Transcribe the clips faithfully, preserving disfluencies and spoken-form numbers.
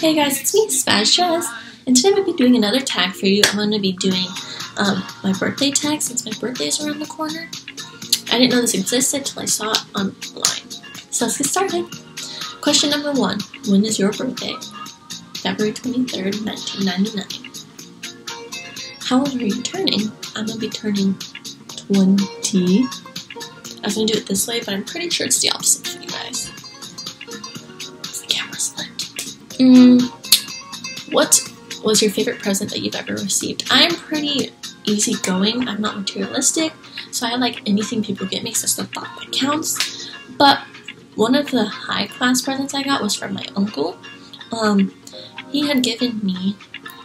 Hey guys, it's me, Spazz, and today I'm going to be doing another tag for you. I'm going to be doing um, my birthday tag since my birthday is around the corner. I didn't know this existed until I saw it online. So let's get started. Question number one, when is your birthday? February twenty-third, nineteen ninety-nine. How old are you turning? I'm going to be turning twenty. I was going to do it this way, but I'm pretty sure it's the opposite for you guys. The camera's lit. Mm, what was your favorite present that you've ever received? I'm pretty easygoing. I'm not materialistic, so I like anything people get me, so it's the thought that counts. But one of the high-class presents I got was from my uncle. Um, he had given me,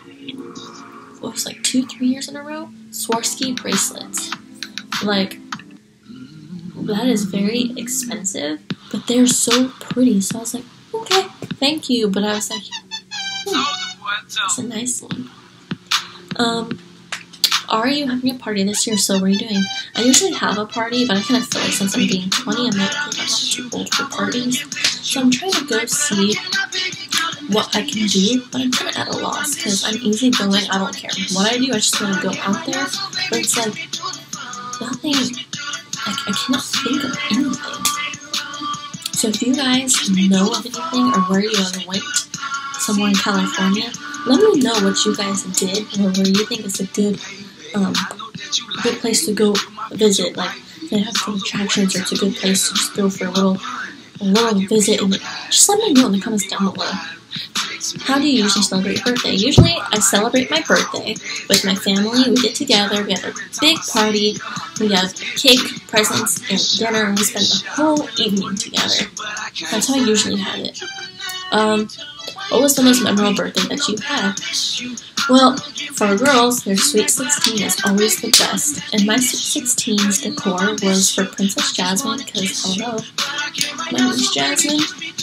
what was it, like two, three years in a row, Swarovski bracelets. Like, that is very expensive, but they're so pretty. So I was like, okay, thank you. But I was like, hmm, it's a nice one. Um, are you having a party this year? So what are you doing? I usually have a party, but I kind of feel like since I'm being twenty, I might think I'm not too old for parties. So I'm trying to go see what I can do, but I'm kind of at a loss because I'm easygoing. I don't care what I do. I just want to go out there. But it's like nothing. Like, I cannot think of anything. So if you guys know of anything or where you ever went, somewhere in California, let me know what you guys did or where you think is a good, um, good place to go visit. Like, they have some attractions or it's a good place to just go for a little, a little visit. And just let me know in the comments down below. How do you usually celebrate your birthday? Usually, I celebrate my birthday with my family. We get together, we have a big party, we have cake, presents, and dinner, and we spend the whole evening together. That's how I usually have it. Um, what was the most memorable birthday that you had? Well, for girls, their Sweet sixteen is always the best, and my Sweet sixteen's decor was for Princess Jasmine, because, hello, my name's Jasmine.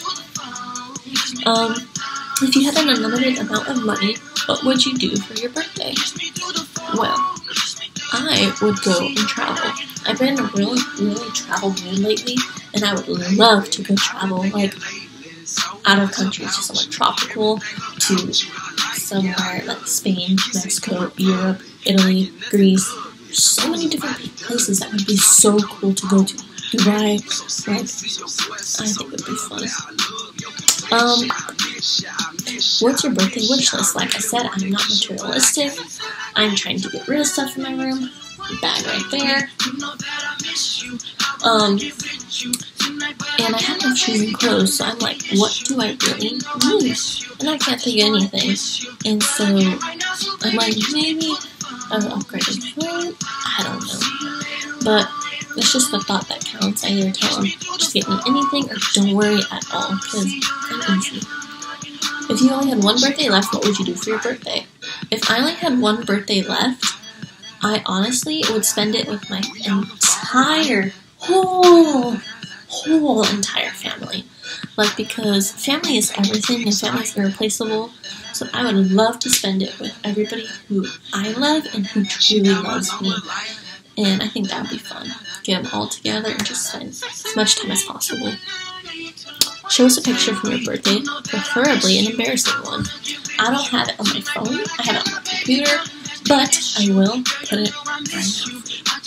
Um... If you had an unlimited amount of money, what would you do for your birthday? Well, I would go and travel. I've been in a really, really travel mood lately, and I would love to go travel, like, out of country, to somewhere tropical, to somewhere like Spain, Mexico, Europe, Italy, Greece. There's so many different places that would be so cool to go to. Dubai, like, I think it would be fun. Um, what's your birthday wish list? Like I said, I'm not materialistic. I'm trying to get rid of stuff in my room. Bag right there. Um, and I have no shoes and clothes, so I'm like, what do I really need? And I can't think of anything. And so, I'm like, maybe an upgraded phone? I don't know. But it's just the thought that counts. I either tell them, just get me anything or don't worry at all, because I'm easy. If you only had one birthday left, what would you do for your birthday? If I only had one birthday left, I honestly would spend it with my entire, whole, whole entire family. Like, because family is everything, and family is irreplaceable. So I would love to spend it with everybody who I love and who truly loves me. And I think that would be fun. Get them all together and just spend as much time as possible. Show us a picture from your birthday, preferably an embarrassing one. I don't have it on my phone, I have it on my computer, but I will put it right now.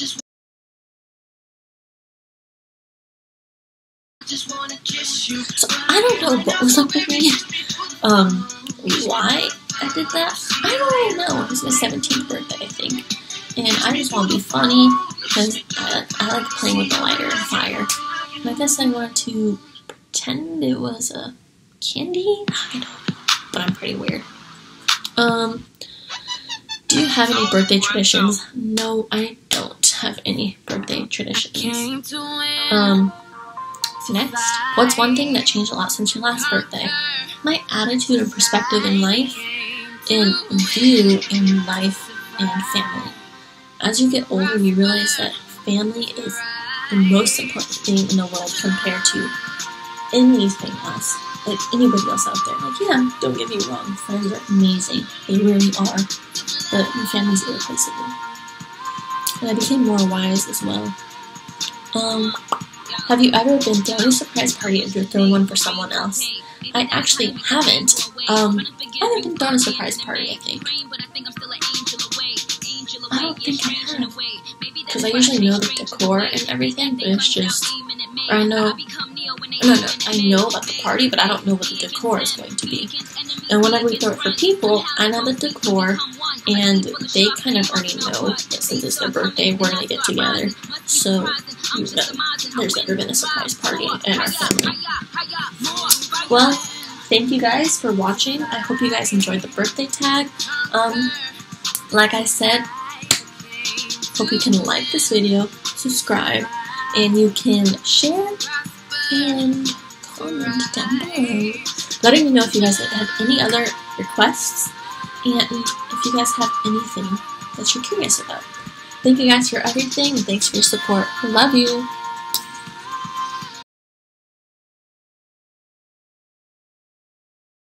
So I don't know what was up with me, um, why I did that. I don't really know. It was my seventeenth birthday, I think. And I just want to be funny, because I, I like playing with the lighter and fire. And I guess I wanted to pretend it was a candy? I don't know, but I'm pretty weird. Um, do you have any birthday traditions? No, I don't have any birthday traditions. Um, next, what's one thing that changed a lot since your last birthday? My attitude and perspective in life, and view in life and family. As you get older, you realize that family is the most important thing in the world compared to anything else. Like anybody else out there. Like, yeah, don't get me wrong, friends are amazing. They really are. But your family's irreplaceable. And I became more wise as well. Um, have you ever been throwing a surprise party and you're throwing one for someone else? I actually haven't. Um, I haven't done a surprise party, I think. I don't think I have. Because I usually know the decor and everything, but it's just, I know, no, no, I know about the party, but I don't know what the decor is going to be. And whenever we throw it for people, I know the decor, and they kind of already know that since it's their birthday, we're going to get together. So, no, there's never been a surprise party in our family. Well, thank you guys for watching. I hope you guys enjoyed the birthday tag. Um, like I said, hope you can like this video, subscribe, and you can share and comment down below, letting me know if you guys have any other requests and if you guys have anything that you're curious about. Thank you guys for everything, and thanks for your support. Love you!